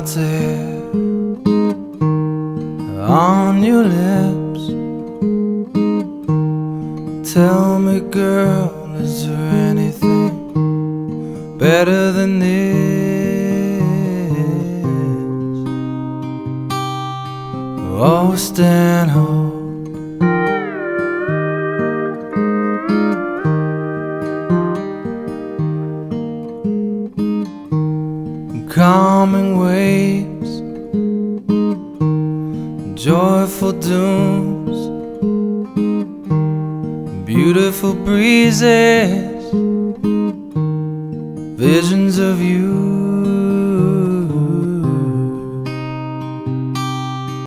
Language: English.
clouds there on your lips. Tell me, girl, is there anything better than this? Oh, Stanhope, calming waves, joyful dooms, beautiful breezes, visions of you.